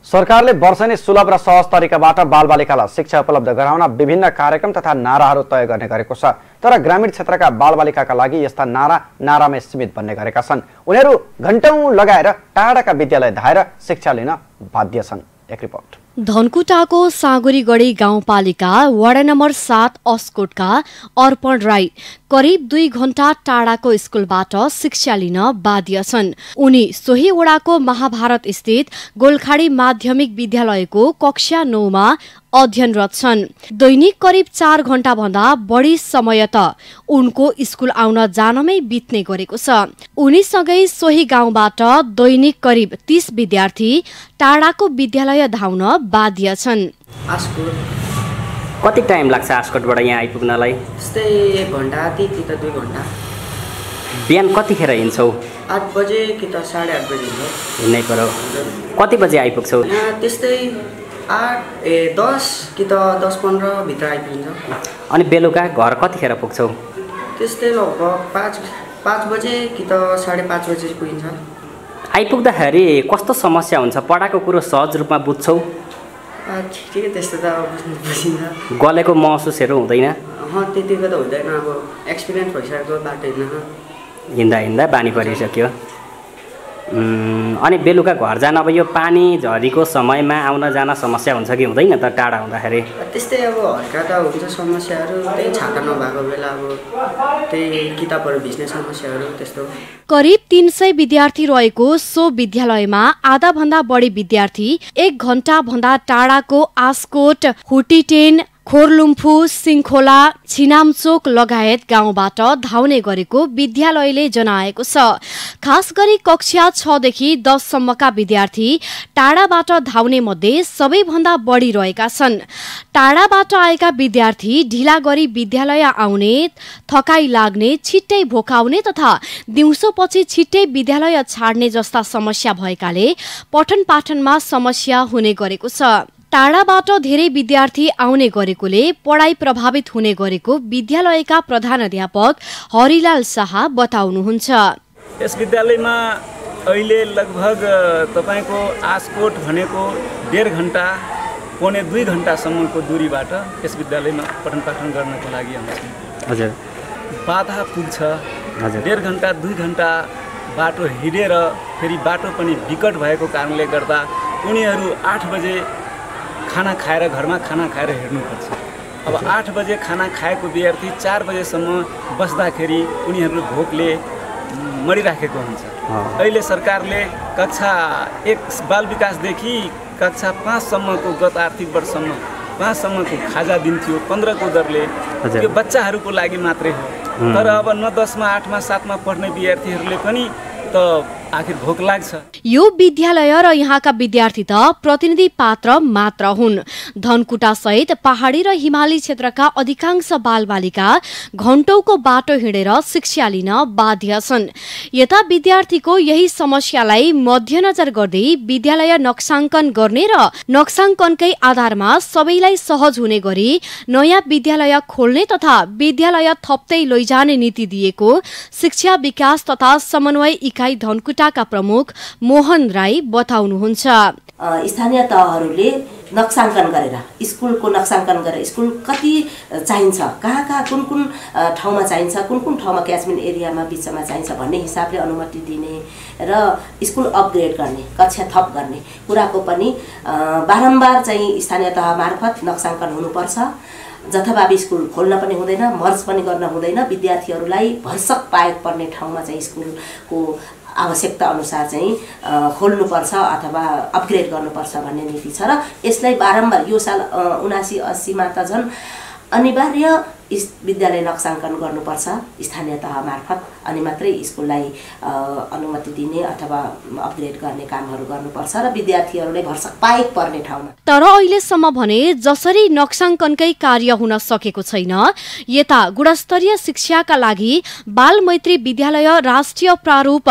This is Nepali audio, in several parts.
सरकारले वर्षेनी सुलभ र सहज तरिकाबाट बालबालिकालाई शिक्षा उपलब्ध गराउन विभिन्न कार्यक्रम तथा नाराहरू तय गर्ने गरेको छ। तर ग्रामीण क्षेत्रका बालबालिकाका लागि यस्ता नारामै सीमित बन्ने गरेका छन्। उनीहरू घण्टौं लगाएर टाढाका विद्यालय धाएर शिक्षा लिन बाध्य छन्। एक रिपोर्ट। धनकुटाको साँगुरीगढी गाउँपालिका वडा नम्बर 7 अस्कोटका अर्पण राई करिब 2 घण्टा टाढाको स्कुलबाट शिक्षा लिन बाध्य छन्। उनी सोही वडाको महाभारत स्थित गोलखाडी माध्यमिक विद्यालयको कक्षा 9 मा अध्ययनरत छन्। दैनिक करिब 4 घण्टा भन्दा बढी समय त उनको स्कुल आउन जानमै बित्ने गरेको छ। उनीसँगै सोही गाउँबाट दैनिक करिब 30 विद्यार्थी टाढाको विद्यालय धाउन बाध्य छन्। कति टाइम लाग्छ आस्कोटबाट यहाँ आइपुग्नलाई? त्यस्तै 1 घण्टा कि त 2 घण्टा। बिहान कतिखेर हिँड्छौ? 8 बजे कि त 8:30 बजे हिँड्नै पर्यो। कति बजे आइपुग्छौ? त्यस्तै 10 कि त 10-15 भित्र आइपुग्छ। अनि बेलुका घर कतिखेर पुग्छौ? त्यस्तै लगभग 5 बजे कि त 5:30 बजे पुगिन्छ। आइपुग्दाखेरि कस्तो समस्या हुन्छ? पढाएको कुरो सहज रूपमा बुझ्छौ? ठिकै त्यस्तो त बुझिन्छ। गलेको महसुसहरू हुँदैन? त्यतिको त हुँदैन। अब एक्सपिरियन्स भइसकेको बाटो हिँड्दा बानी परिसक्यो। अनि बेलुका घर जान अब यो पानी झरीको समयमा आउन जान समस्या हुन्छ कि हुँदैन त टाढा हुँदाखेरि? त्यस्तै अब हल्का त हुन्छ समस्याहरू। त्यही छाता नभएको बेला अब त्यही किताबहरू भिज्ने समस्याहरू त्यस्तो। करिब 300 विद्यार्थी रहेको सो विद्यालयमा आधा भन्दा बढी विद्यार्थी 1 घण्टा भन्दा टाढाको आस्कोट, हुटीटेन, खोरलुम्फू, सिङखोला, छिनामचोक लगायत गाउँबाट धाउने गरेको विद्यालयले जनाएको छ। खास गरी कक्षा 6 देखि 10 सम्मका विद्यार्थी टाढाबाट धाउने मध्ये सबैभन्दा बढी रहेका छन्। टाढाबाट आएका विद्यार्थी ढिला गरी विद्यालय आउने, थकाइ लाग्ने, छिट्टै भोकाउने तथा दिउँसोपछि छिट्टै विद्यालय छाड्ने जस्ता समस्या भएकाले पठन पाठनमा समस्या हुने गरेको छ। टाढाबाट धेरै विद्यार्थी आउने गरेकोले पढाइ प्रभावित हुने गरेको विद्यालयका प्रधानाध्यापक हरिलाल शाह बताउनुहुन्छ। यस विद्यालयमा अहिले लगभग तपाईको आस्कोट भनेको 1.5 घण्टा पौने 2 घण्टासम्मको दूरीबाट यस विद्यालयमा पठन पाठन गर्नको लागि आउँछन्। हजुर। बाधा पुग्छ। हजुर। 1.5 घण्टा 2 घण्टा बाटो हिँडेर फेरि बाटो पनि विकट भएको कारणले गर्दा उनीहरू 8 बजे खाना खाएर घरमा खाना खाएर हिँड्नुपर्छ। अब 8 बजे खाना खाएको विद्यार्थी 4 बजेसम्म बस्दाखेरि उनीहरू भोकले मरिराखेको हुन्छ। अहिले सरकारले कक्षा 1 बाल विकासदेखि कक्षा 5 सम्मको गत आर्थिक वर्षसम्म 5 सम्मको खाजा दिन्थ्यो 15 को दरले। यो बच्चाहरूको लागि मात्रै हो। तर अब न 10 मा 8 मा 7 मा पढ्ने विद्यार्थीहरूले पनि त आखिर भोक लाग्छ। यो विद्यालय र यहाँका विद्यार्थी त प्रतिनिधि पात्र मात्र हुन्। धनकुटा सहित पहाडी र हिमाली क्षेत्रका अधिकांश बालबालिका घण्टौको बाटो हिँडेर शिक्षा लिन बाध्य छन्। यता विद्यार्थीको यही समस्यालाई मध्यनजर गर्दै विद्यालय नक्साङ्कन गर्ने र नक्साङ्कनकै आधारमा सबैलाई सहज हुने गरी नयाँ विद्यालय खोल्ने तथा विद्यालय थप्दै लैजाने नीति दिएको शिक्षा विकास तथा समन्वय इकाइ धनकुटाका प्रमुख मोहन राई बताउनुहुन्छ। स्थानीय तहहरूले नक्साङ्कन गरेर स्कुलको नक्साङ्कन गरेर स्कुल कति चाहिन्छ, कहाँ कुन ठाउँमा चाहिन्छ, कुन ठाउँमा क्याचमेन्ट एरियामा बिचमा चाहिन्छ भन्ने हिसाबले अनुमति दिने र स्कुल अपग्रेड गर्ने, कक्षा थप गर्ने कुराको पनि बारम्बार चाहिँ स्थानीय तह मार्फत नक्साङ्कन हुनुपर्छ। जथाभावी स्कुल खोल्न पनि हुँदैन, मर्ज पनि गर्न हुँदैन। विद्यार्थीहरूलाई भरसक पाएक पर्ने ठाउँमा चाहिँ स्कुलको आवश्यकता अनुसार चाहिँ खोल्नुपर्छ अथवा अपग्रेड गर्नुपर्छ भन्ने नीति छ र यसलाई बारम्बार यो साल 79-80 मा त झन् अनिवार्य विद्यालय नक्साङ्कन गर्नुपर्छ स्थानीय तह मार्फत, अनि मात्रै स्कुललाई अनुमति दिने अथवा अपग्रेड गर्ने कामहरू गर्नुपर्छ र विद्यार्थीहरूले भरसक पाएक पर्ने ठाउँमा। तर अहिलेसम्म भने जसरी नक्साङ्कनकै कार्य हुन सकेको छैन, यता गुणस्तरीय शिक्षाका लागि बाल मैत्री विद्यालय राष्ट्रिय प्रारूप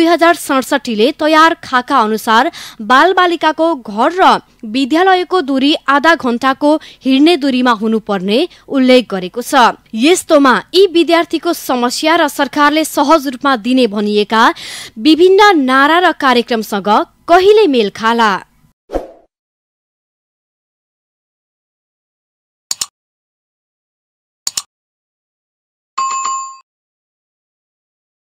2067 ले तयार खाका अनुसार बालबालिकाको घर र विद्यालयको दूरी आधा घण्टाको हिँड्ने दूरीमा हुनुपर्ने उल्लेख गरेको छ। यस्तोमा यी विद्यार्थीको समस्या र सरकारले सहज रूपमा दिने भनिएका विभिन्न नारा र कार्यक्रमसँग कहिले मेल खाला?